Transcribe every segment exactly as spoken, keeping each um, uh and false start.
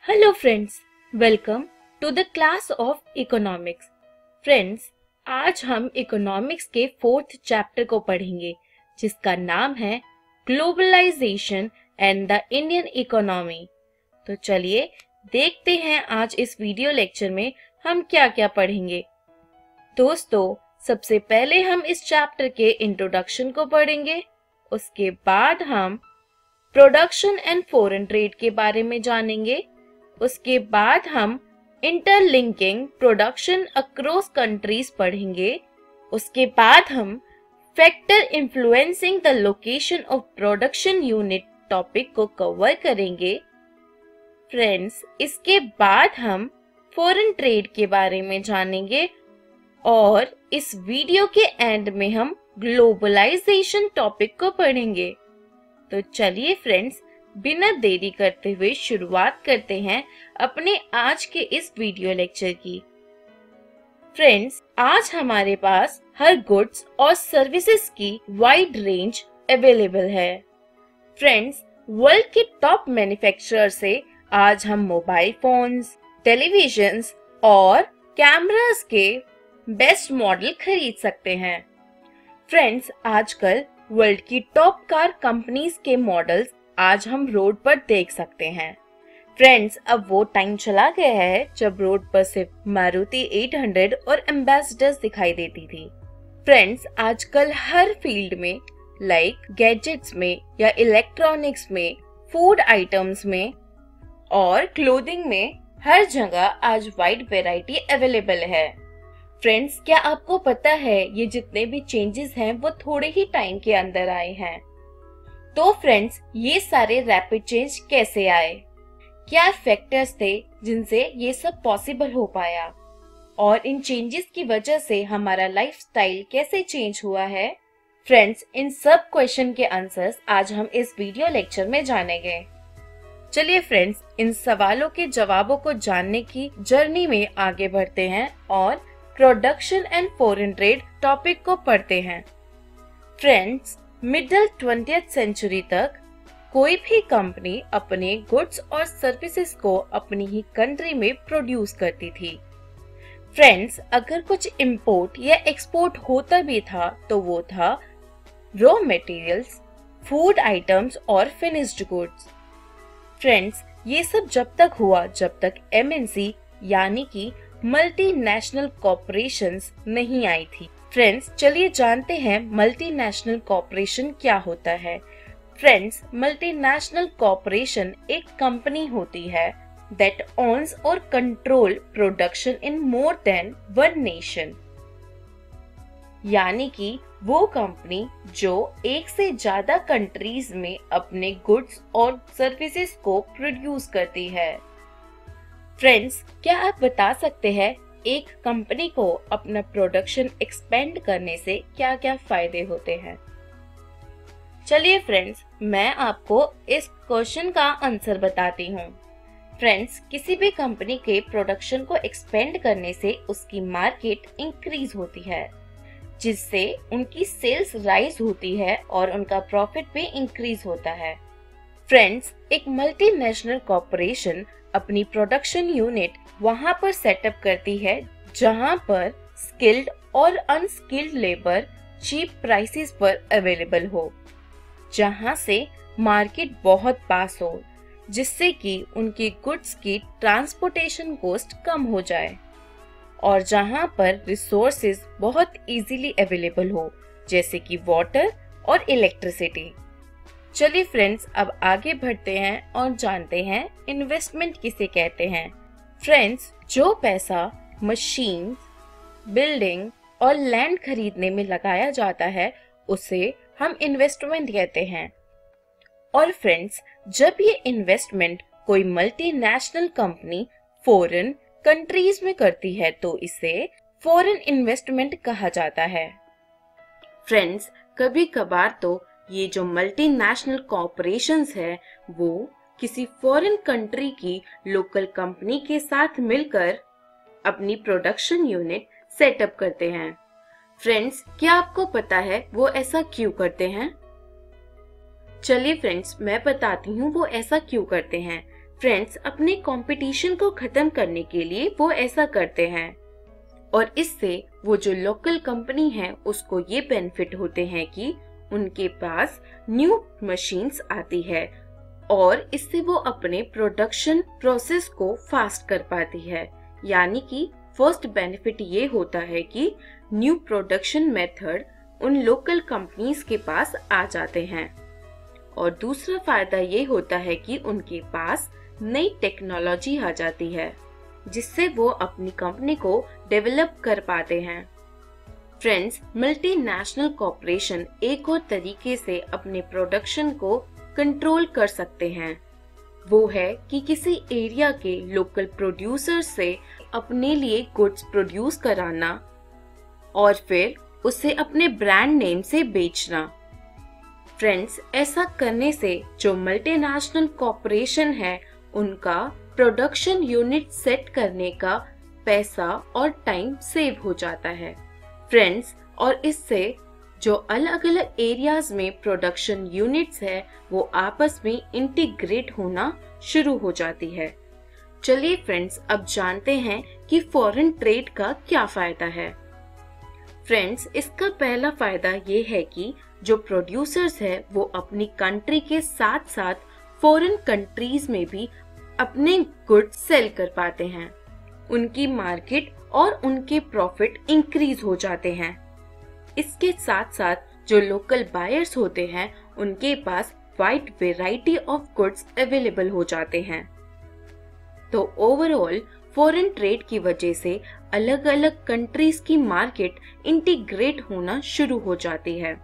Hello friends, welcome to the class of economics. Friends, आज हम economics के fourth chapter को पढ़ेंगे जिसका नाम है globalisation and the Indian economy. तो चलिए देखते हैं आज इस वीडियो लेक्चर में हम क्या क्या पढ़ेंगे। दोस्तों, सबसे पहले हम इस चैप्टर के इंट्रोडक्शन को पढ़ेंगे। उसके बाद हम प्रोडक्शन एंड फॉरेन ट्रेड के बारे में जानेंगे। उसके बाद हम इंटरलिंकिंग प्रोडक्शन अक्रॉस कंट्रीज पढ़ेंगे। उसके बाद हम factor influencing the location of production unit topic को कवर करेंगे। फ्रेंड्स, इसके बाद हम फॉरेन ट्रेड के बारे में जानेंगे और इस वीडियो के एंड में हम ग्लोबलाइजेशन टॉपिक को पढ़ेंगे। तो चलिए फ्रेंड्स, बिना देरी करते हुए शुरुआत करते हैं अपने आज के इस वीडियो लेक्चर की। फ्रेंड्स, आज हमारे पास हर गुड्स और सर्विसेज की वाइड रेंज अवेलेबल है। फ्रेंड्स, वर्ल्ड के टॉप मैन्युफैक्चरर से आज हम मोबाइल फोन्स, टेलीविजन्स और कैमरास के बेस्ट मॉडल खरीद सकते हैं। फ्रेंड्स, आजकल वर्ल्ड की टॉप कार कंपनीज के मॉडल्स आज हम रोड पर देख सकते हैं। फ्रेंड्स, अब वो टाइम चला गया है जब रोड पर सिर्फ मारुति आठ सौ और एम्बेसडर्स दिखाई देती थी। फ्रेंड्स, आजकल हर फील्ड में लाइक गैजेट्स में या इलेक्ट्रॉनिक्स में, फूड आइटम्स में और क्लोथिंग में हर जगह आज वाइड वैरायटी अवेलेबल है। फ्रेंड्स, क्या आपको पता है ये जितने भी चेंजेस हैं वो थोड़े ही टाइम के अंदर आए हैं। तो फ्रेंड्स, ये सारे रैपिड चेंज कैसे आए, क्या फैक्टर्स थे जिनसे ये सब पॉसिबल हो पाया और इन चेंजेस की वजह से हमारा लाइफस्टाइल कैसे चेंज हुआ है। फ्रेंड्स, इन सब क्वेश्चन के आंसर्स आज हम इस वीडियो लेक्चर में जानेंगे। चलिए फ्रेंड्स, इन सवालों के जवाबों को जानने की जर्नी में आगे बढ़ते हैं और production and foreign trade topic को पढ़ते हैं। फ्रेंड्स, मिडिल ट्वेंटियथ सेंचुरी तक कोई भी कंपनी अपने गुड्स और सर्विसेज को अपनी ही कंट्री में प्रोड्यूस करती थी। फ्रेंड्स, अगर कुछ इंपोर्ट या एक्सपोर्ट होता भी था तो वो था रॉ मटेरियल्स, फूड आइटम्स और फिनिश्ड गुड्स। फ्रेंड्स, ये सब जब तक हुआ जब तक एमएनसी यानी कि मल्टीनेशनल कॉर्पोरेशंस नहीं आई थी। फ्रेंड्स, चलिए जानते हैं मल्टीनेशनल कॉर्पोरेशन क्या होता है। फ्रेंड्स, मल्टीनेशनल कॉर्पोरेशन एक कंपनी होती है दैट ओन्स और control production in more than one nation, यानी कि वो कंपनी जो एक से ज्यादा कंट्रीज में अपने गुड्स और सर्विसेज को प्रोड्यूस करती है। फ्रेंड्स, क्या आप बता सकते हैं एक कंपनी को अपना प्रोडक्शन एक्सपेंड करने से क्या क्या फायदे होते हैं? चलिए फ्रेंड्स, मैं आपको इस क्वेश्चन का आंसर बताती हूँ। फ्रेंड्स, किसी भी कंपनी के प्रोडक्शन को एक्सपेंड करने से उसकी मार्केट इंक्रीज होती है, जिससे उनकी सेल्स राइज होती है और उनका प्रॉफिट भी इंक्रीज होता है। फ्रेंड्स, एक मल्टीनेशनल कॉर्पोरेशन अपनी प्रोडक्शन यूनिट वहां पर सेटअप करती है जहां पर स्किल्ड और अनस्किल्ड लेबर चीप प्राइसेस पर अवेलेबल हो, जहां से मार्केट बहुत पास हो, जिससे कि उनकी गुड्स की ट्रांसपोर्टेशन कॉस्ट कम हो जाए और जहां पर रिसोर्सेज बहुत इजीली अवेलेबल हो, जैसे कि वाटर और इलेक्ट्रिसिटी। चलिए फ्रेंड्स, अब आगे बढ़ते हैं और जानते हैं इन्वेस्टमेंट किसे कहते हैं। फ्रेंड्स, जो पैसा मशीन, बिल्डिंग और लैंड खरीदने में लगाया जाता है उसे हम इन्वेस्टमेंट कहते हैं। और फ्रेंड्स, जब ये इन्वेस्टमेंट कोई मल्टीनेशनल कंपनी फॉरेन कंट्रीज में करती है तो इसे फॉरेन इन्वेस्टमेंट कहा जाता है। फ्रेंड्स, कभी कभार तो ये जो मल्टीनेशनल कॉर्पोरेशंस है वो किसी फॉरेन कंट्री की लोकल कंपनी के साथ मिलकर अपनी प्रोडक्शन यूनिट सेटअप करते हैं। फ्रेंड्स, क्या आपको पता है वो ऐसा क्यों करते हैं? चलिए फ्रेंड्स, मैं बताती हूँ वो ऐसा क्यों करते हैं। फ्रेंड्स, अपने कंपटीशन को खत्म करने के लिए वो ऐसा करते हैं और इससे वो जो लोकल कंपनी है उसको ये बेनिफिट होते हैं कि उनके पास न्यू मशीन्स आती है और इससे वो अपने प्रोडक्शन प्रोसेस को फास्ट कर पाती है। यानी कि फर्स्ट बेनिफिट ये होता है कि न्यू प्रोडक्शन मेथड उन लोकल कंपनीज के पास आ जाते हैं और दूसरा फायदा ये होता है कि उनके पास नई टेक्नोलॉजी आ जाती है जिससे वो अपनी कंपनी को डेवलप कर पाते हैं। फ्रेंड्स, मल्टीनेशनल कॉर्पोरेशन एक और तरीके से अपने प्रोडक्शन को कंट्रोल कर सकते हैं। वो है कि किसी एरिया के लोकल प्रोड्यूसर से अपने लिए गुड्स प्रोड्यूस कराना और फिर उसे अपने ब्रांड नेम से बेचना। फ्रेंड्स, ऐसा करने से जो मल्टीनेशनल कॉर्पोरेशन है उनका प्रोडक्शन यूनिट सेट करने का पैसा और टाइम सेव हो जाता है। फ्रेंड्स, और इससे जो अलग अलग एरियाज में प्रोडक्शन यूनिट्स है वो आपस में इंटीग्रेट होना शुरू हो जाती है। चलिए फ्रेंड्स, अब जानते हैं कि फॉरेन ट्रेड का क्या फायदा है। फ्रेंड्स, इसका पहला फायदा ये है कि जो प्रोड्यूसर्स है वो अपनी कंट्री के साथ साथ फॉरेन कंट्रीज में भी अपने गुड्स सेल कर पाते हैं। उनकी मार्केट और उनके प्रॉफिट इंक्रीज हो जाते हैं। इसके साथ साथ जो लोकल बायर्स होते हैं उनके पास wide variety of goods available हो जाते हैं। तो ओवरऑल फॉरेन ट्रेड की वजह से अलग अलग कंट्रीज की मार्केट इंटीग्रेट होना शुरू हो जाती है।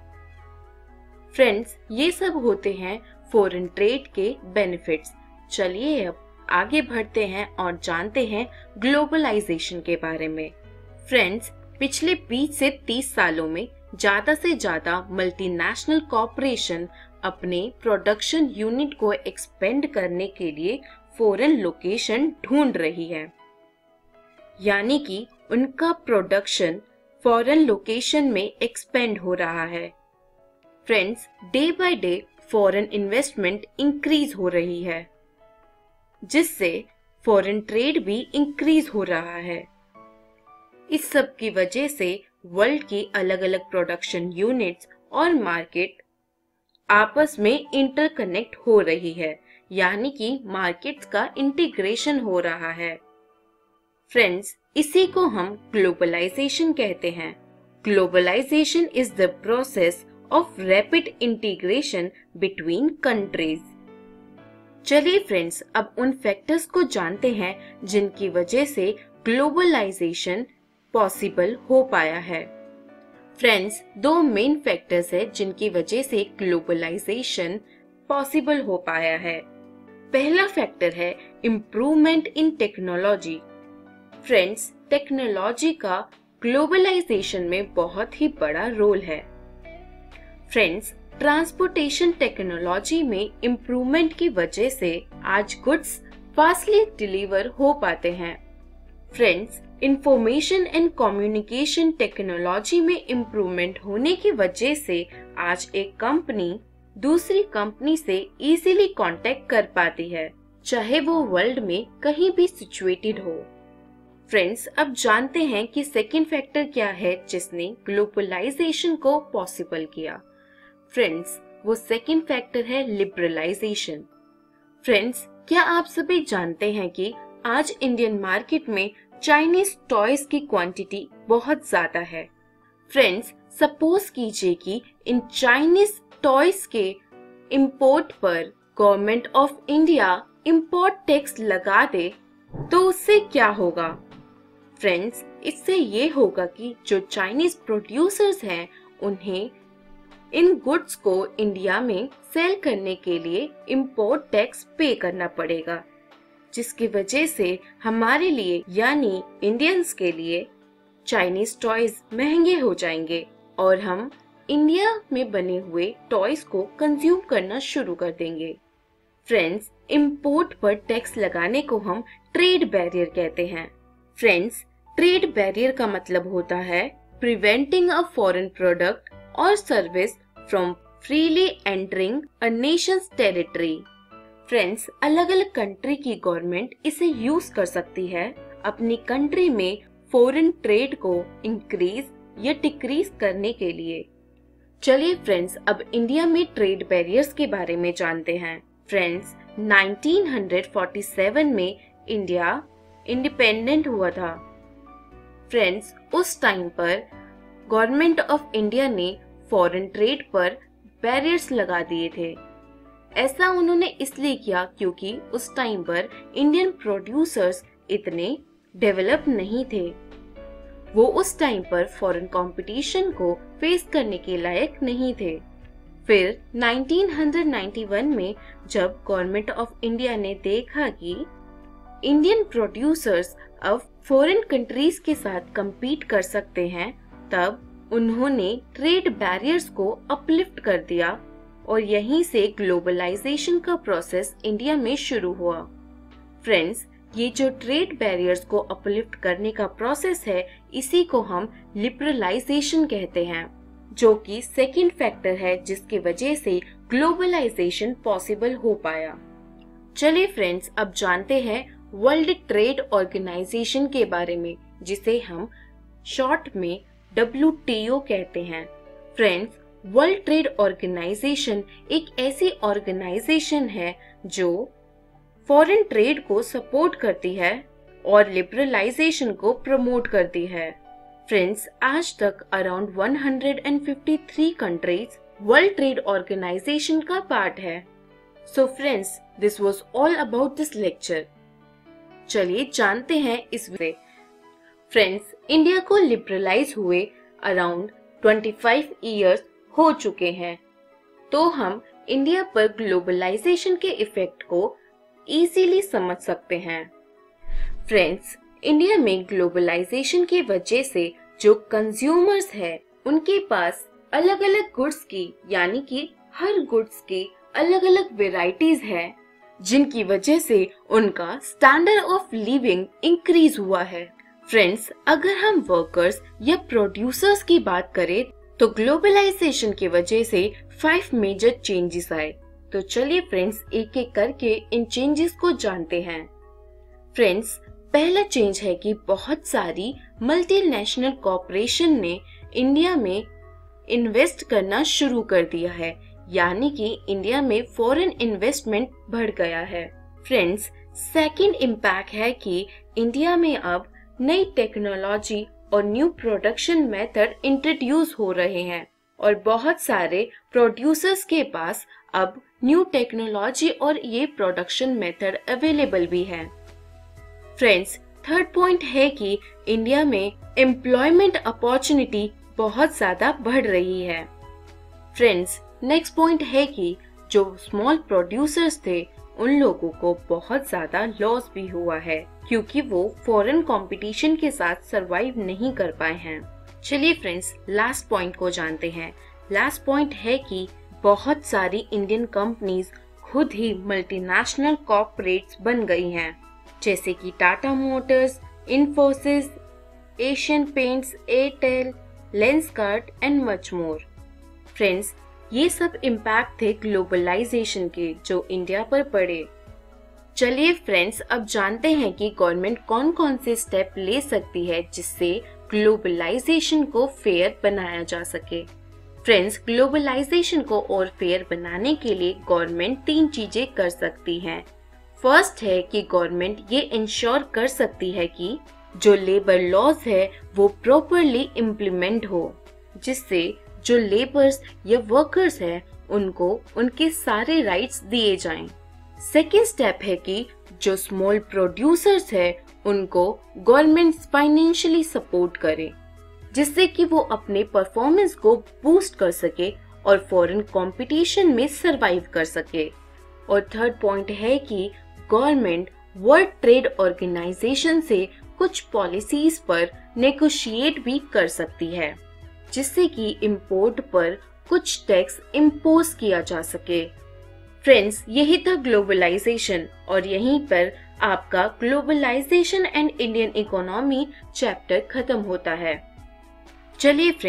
फ्रेंड्स, ये सब होते हैं फॉरेन ट्रेड के बेनिफिट्स। चलिए अब आगे बढ़ते हैं और जानते हैं ग्लोबलाइजेशन के बारे में। फ्रेंड्स, पिछले बीस से तीस सालों में ज्यादा से ज्यादा मल्टीनेशनल कॉर्पोरेशन अपने प्रोडक्शन यूनिट को एक्सपेंड करने के लिए फॉरेन लोकेशन ढूंढ रही है। यानी कि उनका प्रोडक्शन फॉरेन लोकेशन में एक्सपेंड हो रहा है। Friends, day by day foreign investment increase हो रही है जिससे फॉरेन ट्रेड भी इंक्रीज हो रहा है। इस सब की वजह से वर्ल्ड की अलग अलग प्रोडक्शन यूनिट्स और मार्केट आपस में इंटरकनेक्ट हो रही है, यानी कि मार्केट्स का इंटीग्रेशन हो रहा है। फ्रेंड्स, इसी को हम ग्लोबलाइजेशन कहते हैं। Globalisation is the process of rapid integration between countries. चलिए फ्रेंड्स, अब उन फैक्टर्स को जानते हैं जिनकी वजह से ग्लोबलाइजेशन पॉसिबल हो पाया है। फ्रेंड्स, दो मेन फैक्टर्स है जिनकी वजह से ग्लोबलाइजेशन पॉसिबल हो पाया है। पहला फैक्टर है improvement in technology. Friends, technology का ग्लोबलाइजेशन में बहुत ही बड़ा रोल है। फ्रेंड्स, ट्रांसपोर्टेशन टेक्नोलॉजी में इम्प्रूवमेंट की वजह से आज गुड्स फास्टली डिलीवर हो पाते हैं। Friends, information and communication technology में इम्प्रूवमेंट होने की वजह से आज एक कंपनी दूसरी कंपनी से इजीली कांटेक्ट कर पाती है, चाहे वो वर्ल्ड में कहीं भी सिचुएटेड हो। फ्रेंड्स, अब जानते हैं कि सेकंड फैक्टर क्या है जिसने ग्लोबलाइजेशन को पॉसिबल किया। फ्रेंड्स, वो सेकंड फैक्टर है लिबरलाइजेशन। फ्रेंड्स, क्या आप सभी जानते हैं कि आज इंडियन मार्केट में चाइनीज टॉयज की क्वांटिटी बहुत ज्यादा है। फ्रेंड्स, सपोज कीजिए कि इन चाइनीज टॉयज के इंपोर्ट पर government of India import tax लगा दे तो उससे क्या होगा? फ्रेंड्स, इससे ये होगा कि जो चाइनीज प्रोड्यूसर्स हैं उन्हें इन गुड्स को इंडिया में सेल करने के लिए इंपोर्ट टैक्स पे करना पड़ेगा, जिसकी वजह से हमारे लिए यानी इंडियंस के लिए चाइनीज टॉयज महंगे हो जाएंगे और हम इंडिया में बने हुए टॉयज को कंज्यूम करना शुरू कर देंगे। फ्रेंड्स, इंपोर्ट पर टैक्स लगाने को हम ट्रेड बैरियर कहते हैं। फ्रेंड्स, ट्रेड बैरियर का मतलब होता है प्रिवेंटिंग अ फॉरेन प्रोडक्ट और service from freely entering a nation's territory. Friends, अलग अलग कंट्री की गवर्नमेंट इसे यूज कर सकती है अपनी कंट्री में फॉरेन ट्रेड को इंक्रीज या डिक्रीज करने के लिए। चलिए फ्रेंड्स, अब इंडिया में ट्रेड बैरियर्स के बारे में जानते हैं। फ्रेंड्स, नाइनटीन फोर्टी सेवन में इंडिया इंडिपेंडेंट हुआ था। फ्रेंड्स, उस टाइम पर गवर्नमेंट ऑफ इंडिया ने फॉरेन ट्रेड पर बैरियर्स लगा दिए थे। ऐसा उन्होंने इसलिए किया क्योंकि उस टाइम पर इंडियन प्रोड्यूसर्स इतने डेवलप नहीं थे। वो उस टाइम पर फॉरेन कंपटीशन को फेस करने के लायक नहीं थे। फिर नाइनटीन नाइंटी वन में जब गवर्नमेंट ऑफ इंडिया ने देखा कि इंडियन प्रोड्यूसर्स अब फॉरेन कंट्रीज के साथ compete कर सकते हैं, तब उन्होंने ट्रेड बैरियर्स को अपलिफ्ट कर दिया और यहीं से ग्लोबलाइजेशन का प्रोसेस इंडिया में शुरू हुआ। फ्रेंड्स, ये जो ट्रेड बैरियर्स को अपलिफ्ट करने का प्रोसेस है, इसी को हम लिबरलाइजेशन कहते हैं, जो कि सेकंड फैक्टर है जिसकी वजह से ग्लोबलाइजेशन पॉसिबल हो पाया। चलिए फ्रेंड्स, अब जानते हैं वर्ल्ड ट्रेड ऑर्गेनाइजेशन के बारे में, जिसे हम शॉर्ट में डब्ल्यू टी ओ कहते हैं। फ्रेंड्स, वर्ल्ड ट्रेड ऑर्गेनाइजेशन एक ऐसी ऑर्गेनाइजेशन है जो फॉरेन ट्रेड को सपोर्ट करती है और लिबरलाइजेशन को प्रमोट करती है। फ्रेंड्स, आज तक around one hundred fifty three countries world trade organisation का पार्ट है। So friends, this was all about this lecture. चलिए जानते हैं इस विषय। फ्रेंड्स, इंडिया को लिबरलाइज हुए अराउंड ट्वेंटी फाइव इयर्स हो चुके हैं, तो हम इंडिया पर ग्लोबलाइजेशन के इफेक्ट को इजीली समझ सकते हैं। फ्रेंड्स, इंडिया में ग्लोबलाइजेशन की वजह से जो कंज्यूमर्स है, उनके पास अलग अलग गुड्स की, यानी कि हर गुड्स की अलग अलग वेराइटीज है, जिनकी वजह से उनका स्टैंडर्ड ऑफ लिविंग इंक्रीज हुआ है। फ्रेंड्स, अगर हम वर्कर्स या प्रोड्यूसर्स की बात करें तो ग्लोबलाइजेशन की वजह से फाइव मेजर चेंजेस आए। तो चलिए फ्रेंड्स, एक एक करके इन चेंजेस को जानते हैं। फ्रेंड्स, पहला चेंज है कि बहुत सारी मल्टीनेशनल कॉर्पोरेशन ने इंडिया में इन्वेस्ट करना शुरू कर दिया है, यानी कि इंडिया में फॉरेन इन्वेस्टमेंट बढ़ गया है। फ्रेंड्स, सेकंड इम्पैक्ट है कि इंडिया में अब नई टेक्नोलॉजी और न्यू प्रोडक्शन मेथड इंट्रोड्यूस हो रहे हैं और बहुत सारे प्रोड्यूसर्स के पास अब न्यू टेक्नोलॉजी और ये प्रोडक्शन मेथड अवेलेबल भी है। फ्रेंड्स, थर्ड पॉइंट है कि इंडिया में एम्प्लॉयमेंट अपॉर्चुनिटी बहुत ज्यादा बढ़ रही है। फ्रेंड्स, नेक्स्ट पॉइंट है कि जो स्मॉल प्रोड्यूसर्स थे, उन लोगों को बहुत ज्यादा लॉस भी हुआ है क्योंकि वो फॉरेन कंपटीशन के साथ सरवाइव नहीं कर पाए हैं। चलिए फ्रेंड्स, लास्ट पॉइंट को जानते हैं। लास्ट पॉइंट है कि बहुत सारी इंडियन कंपनीज खुद ही मल्टीनेशनल कॉर्पोरेट्स बन गई हैं, जैसे कि Tata Motors, Infosys, Asian Paints, Airtel, Lenskart and much more. Friends, ये सब इम्पैक्ट थे ग्लोबलाइजेशन के जो इंडिया पर पड़े। चलिए फ्रेंड्स, अब जानते हैं कि गवर्नमेंट कौन कौन से स्टेप ले सकती है जिससे ग्लोबलाइजेशन को फेयर बनाया जा सके। फ्रेंड्स, ग्लोबलाइजेशन को और फेयर बनाने के लिए गवर्नमेंट तीन चीजें कर सकती है। फर्स्ट है कि गवर्नमेंट ये इंश्योर कर सकती है कि जो लेबर लॉज है वो प्रॉपरली इम्प्लीमेंट हो, जिससे जो लेबर्स या वर्कर्स है उनको उनके सारे राइट्स दिए जाएं। सेकेंड स्टेप है कि जो स्मॉल प्रोड्यूसर्स है उनको गवर्नमेंट फाइनेंशियली सपोर्ट करे, जिससे कि वो अपने परफॉर्मेंस को बूस्ट कर सके और फॉरेन कंपटीशन में सरवाइव कर सके। और थर्ड पॉइंट है कि गवर्नमेंट वर्ल्ड ट्रेड ऑर्गेनाइजेशन से कुछ पॉलिसीज पर नेगोशिएट भी कर सकती है, जिससे कि इंपोर्ट पर कुछ टैक्स इम्पोज किया जा सके। फ्रेंड्स, यही था ग्लोबलाइजेशन और यहीं पर आपका globalisation and Indian economy chapter खत्म होता है। चलिए फ्रेंड्स,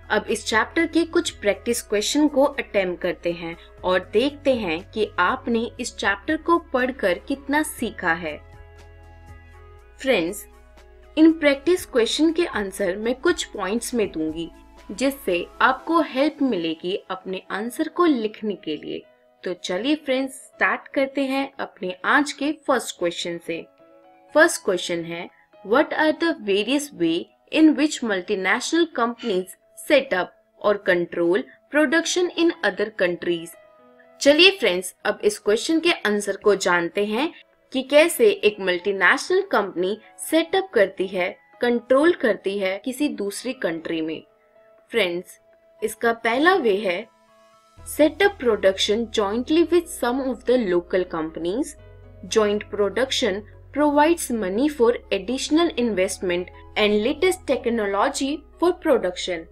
अब इस चैप्टर के कुछ प्रैक्टिस क्वेश्चन को अटेम्प्ट करते हैं और देखते हैं कि आपने इस चैप्टर को पढ़कर कितना सीखा है। फ्रेंड्स, इन प्रैक्टिस क्वेश्चन के आंसर मैं कुछ पॉइंट्स में दूंगी जिससे आपको हेल्प मिलेगी अपने आंसर को लिखने के लिए। तो चलिए फ्रेंड्स, स्टार्ट करते हैं अपने आज के फर्स्ट क्वेश्चन से। फर्स्ट क्वेश्चन है, what are the various way in which multinational companies set up और control production in other countries. चलिए फ्रेंड्स, अब इस क्वेश्चन के आंसर को जानते हैं कि कैसे एक मल्टीनेशनल कंपनी सेटअप करती है, कंट्रोल करती है किसी दूसरी कंट्री में। फ्रेंड्स, इसका पहला वे है setup production jointly with some of the local companies. Joint production provides money for additional investment and latest technology for production.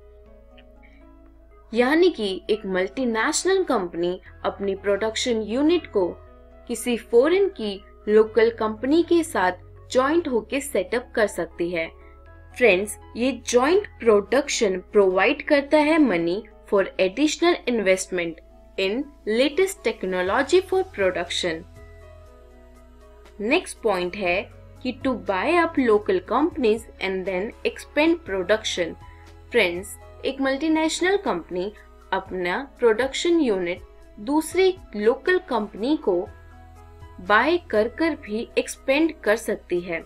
यानी कि एक मल्टीनेशनल कंपनी अपनी प्रोडक्शन यूनिट को किसी फॉरेन की लोकल कंपनी के साथ जॉइंट होके सेटअप कर सकती है। फ्रेंड्स, ये जॉइंट प्रोडक्शन प्रोवाइड करता है money for additional investment in latest technology for production. Next point है कि to buy up local companies and then expand production. Friends, एक मल्टीनेशनल कंपनी अपना प्रोडक्शन यूनिट दूसरी लोकल कंपनी को buy कर कर भी एक्सपेंड कर सकती है।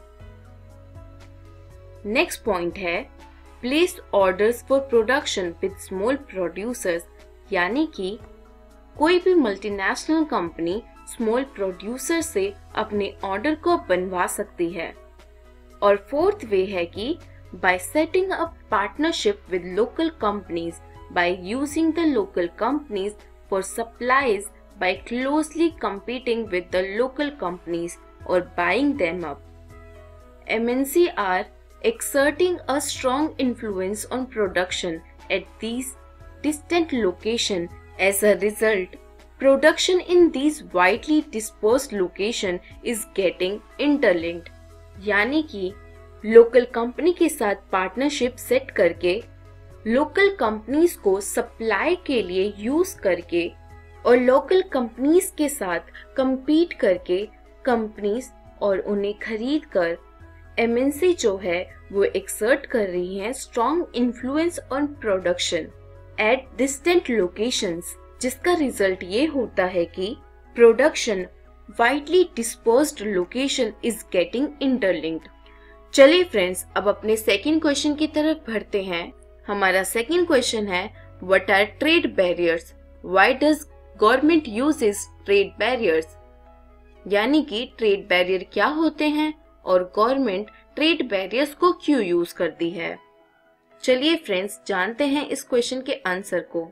नेक्स्ट पॉइंट है place orders for production with small producers. यानी कि कोई भी मल्टीनेशनल कंपनी स्मॉल प्रोड्यूसर से अपने ऑर्डर को बनवा सकती है। और फोर्थ वे है कि by setting up partnership with local companies, by using the local companies for supplies, by closely competing with the local companies or buying them up. M N C are exerting a strong influence on production at these distant locations. As a result, production in these widely dispersed locations is getting interlinked. यानी कि local company के साथ partnership set करके local companies को supply के लिए use करके और लोकल कंपनीज के साथ compete करके कंपनीज और उन्हें खरीद कर M N C जो है वो एक्सर्ट कर रही हैं strong influence on production at distant locations, जिसका रिजल्ट ये होता है कि production widely dispersed location is getting interlinked. चलिए फ्रेंड्स, अब अपने सेकंड क्वेश्चन की तरफ बढ़ते हैं। हमारा सेकंड क्वेश्चन है, what are trade barriers, why does government uses trade barriers. यानी कि ट्रेड बैरियर क्या होते हैं और गवर्नमेंट ट्रेड बैरियर्स को क्यों यूज करती है। चलिए फ्रेंड्स, जानते हैं इस क्वेश्चन के आंसर को।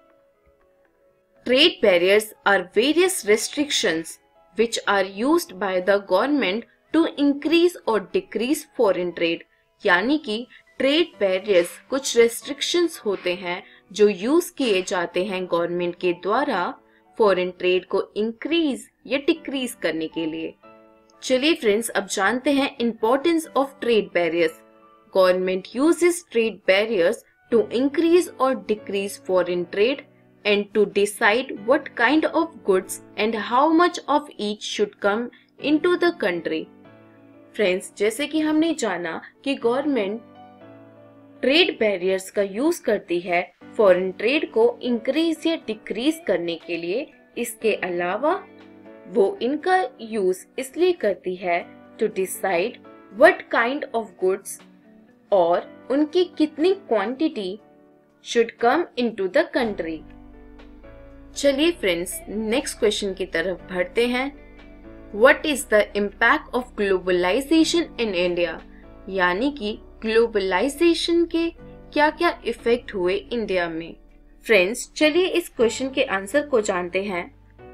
Trade barriers are various restrictions which are used by the government to increase or decrease foreign trade। यानी कि ट्रेड बैरियर्स कुछ रेस्ट्रिक्शंस होते हैं जो यूज किए जाते हैं गवर्नमेंट के द्वारा फॉरेन ट्रेड को इंक्रीज या डिक्रीज करने के लिए। चलिए फ्रेंड्स, अब जानते हैं importance of trade barriers. Government uses trade barriers to increase और decrease foreign trade and to decide what kind of goods and how much of each should come into the country। Friends, जैसे कि हमने जाना कि government trade barriers का use करती है foreign trade को इंक्रीज या डिक्रीज करने के लिए। इसके अलावा वो इनका यूज इसलिए करती है to decide what kind of goods और उनकी कितनी quantity should come into the country. चलिए फ्रेंड्स, नेक्स्ट क्वेश्चन की तरफ बढ़ते हैं। What is the impact of globalisation in India. यानी कि ग्लोबलाइजेशन के क्या क्या इफेक्ट हुए इंडिया में। फ्रेंड्स, चलिए इस क्वेश्चन के आंसर को जानते हैं।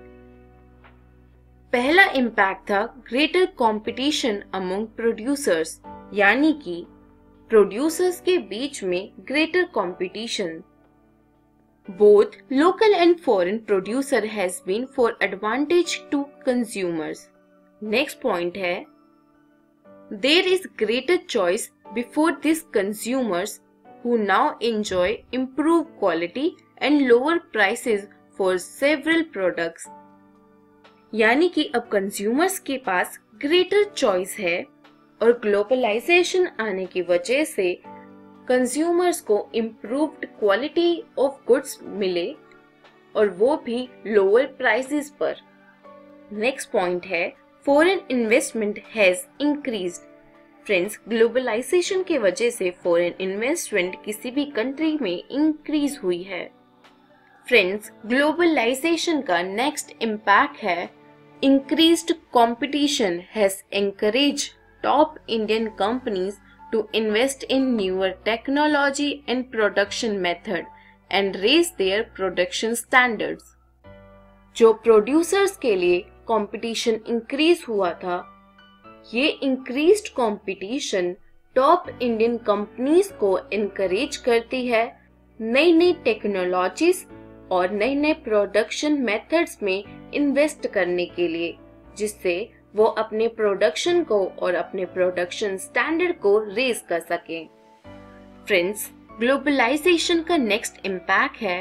पहला इम्पैक्ट था ग्रेटर कंपटीशन अमंग प्रोड्यूसर्स। यानी कि प्रोड्यूसर्स के बीच में greater competition. Both local and foreign producer has been for advantage to consumers। Next point है, there is greater choice before these consumers who now enjoy improved quality and lower prices for several products. यानी कि अब consumers के पास greater choice है और globalisation आने की वजह से कंज्यूमर्स को इम्प्रूव्ड क्वालिटी ऑफ गुड्स मिले और वो भी लोअर प्राइसेस पर। नेक्स्ट पॉइंट है foreign investment has increased. Friends, globalisation के वजह से फॉरेन इन्वेस्टमेंट किसी भी कंट्री में इंक्रीज हुई है। फ्रेंड्स, ग्लोबलाइजेशन का नेक्स्ट इम्पैक्ट है increased competition has encouraged top Indian companies to invest in newer technology and production method and raise their production standards. जो producers के लिए competition increase हुआ था, ये increased competition top Indian companies को encourage करती है नई नई technologies और नए नए प्रोडक्शन मेथड्स में इन्वेस्ट करने के लिए, जिससे वो अपने प्रोडक्शन को और अपने प्रोडक्शन स्टैंडर्ड को रेज कर सकें। फ्रेंड्स, ग्लोबलाइजेशन का नेक्स्ट इम्पैक्ट है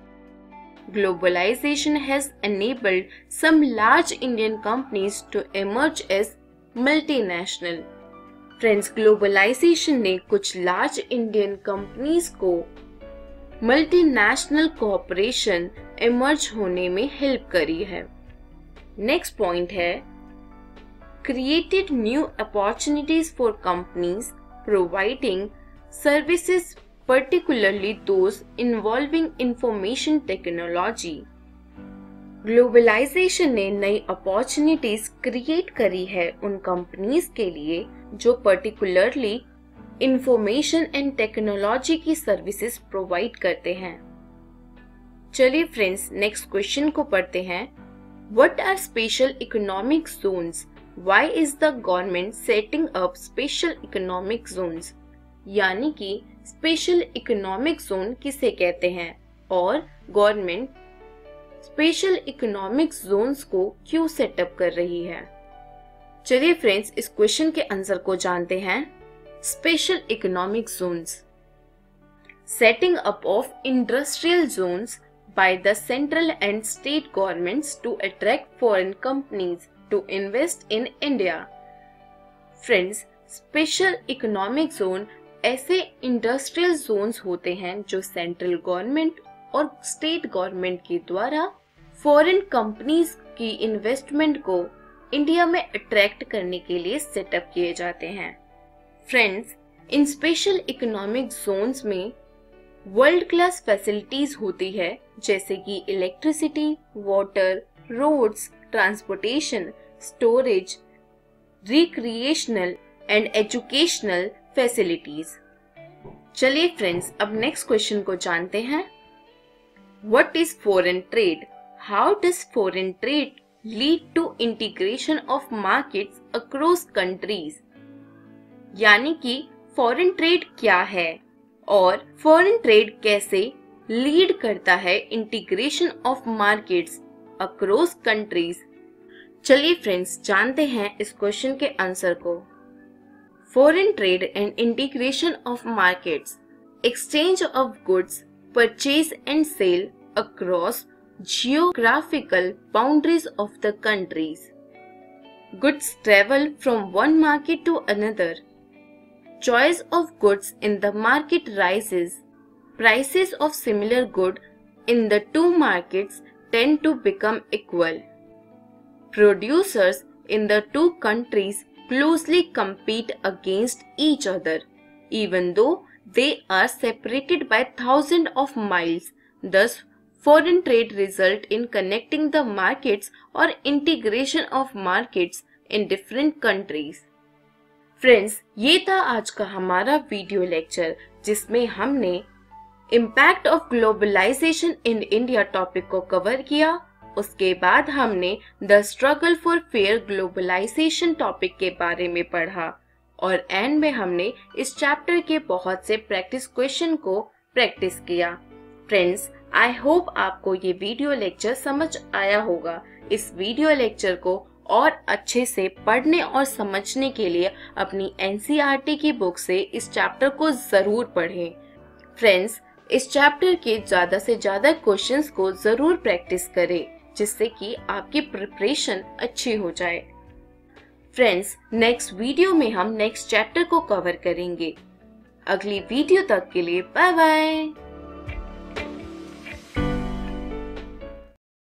globalisation has enabled some large Indian companies to emerge as multinational. Friends, globalisation ने कुछ लार्ज इंडियन कंपनीज को मल्टीनेशनल कॉर्पोरेशन इमर्ज होने में हेल्प करी है। नेक्स्ट पॉइंट है created new opportunities for companies providing services particularly those involving information technology. Globalisation ने नई अपॉर्चुनिटीज क्रिएट करी है उन कंपनीज के लिए जो पर्टिकुलरली इंफॉर्मेशन एंड टेक्नोलॉजी की सर्विसेज प्रोवाइड करते हैं। चलिए फ्रेंड्स, नेक्स्ट क्वेश्चन को पढ़ते हैं। What are special economic zones? Why is the government setting up special economic zones? यानी कि स्पेशल इकोनॉमिक जोन किसे कहते हैं और गवर्नमेंट स्पेशल इकोनॉमिक जोन्स को क्यों सेटअप कर रही है? चलिए फ्रेंड्स, इस क्वेश्चन के आंसर को जानते हैं। Special economic zones. Setting up of industrial zones by the central and state governments to attract foreign companies to invest in India. Friends, special economic zone ऐसे industrial zones होते हैं जो central government और state government के द्वारा foreign companies की investment को India में attract करने के लिए सेटअप किए जाते हैं। फ्रेंड्स, इन स्पेशल इकोनॉमिक जोन्स में वर्ल्ड क्लास फैसिलिटीज होती है, जैसे कि electricity, water, roads, transportation, storage, recreational and educational facilities. चलिए फ्रेंड्स, अब नेक्स्ट क्वेश्चन को जानते हैं। What is foreign trade? How does foreign trade lead to integration of markets across countries? यानी कि फॉरेन ट्रेड क्या है और फॉरेन ट्रेड कैसे लीड करता है integration of markets across countries. चलिए फ्रेंड्स, जानते हैं इस क्वेश्चन के आंसर को। Foreign trade and integration of markets, exchange of goods, purchase and sale across geographical boundaries of the countries. Goods travel from one market to another. Choice of goods in the market rises. Prices of similar good in the two markets tend to become equal. Producers in the two countries closely compete against each other, even though they are separated by thousands of miles. Thus, foreign trade result in connecting the markets or integration of markets in different countries. Friends, ये था आज का हमारा video lecture, जिसमें हमने impact of globalisation in India topic को cover किया। उसके बाद हमने the struggle for fair globalisation topic के बारे में पढ़ा और एंड में हमने इस चैप्टर के बहुत से प्रैक्टिस क्वेश्चन को प्रैक्टिस किया। फ्रेंड्स, आई होप आपको ये वीडियो लेक्चर समझ आया होगा। इस वीडियो लेक्चर को और अच्छे से पढ़ने और समझने के लिए अपनी N C E R T की बुक से इस चैप्टर को जरूर पढ़ें। फ्रेंड्स, इस चैप्टर के ज्यादा से ज्यादा क्वेश्चंस को जरूर प्रैक्टिस करें, जिससे कि आपकी प्रिपरेशन अच्छी हो जाए। फ्रेंड्स, नेक्स्ट वीडियो में हम नेक्स्ट चैप्टर को कवर करेंगे। अगली वीडियो तक के लिए बाय बाय।